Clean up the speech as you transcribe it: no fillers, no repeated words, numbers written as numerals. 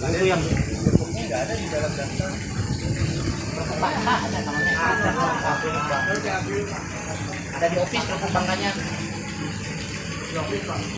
Itu yang Depoknya nggak ada di dalam daftar. ada namanya ada di office kerupuk bangkanya.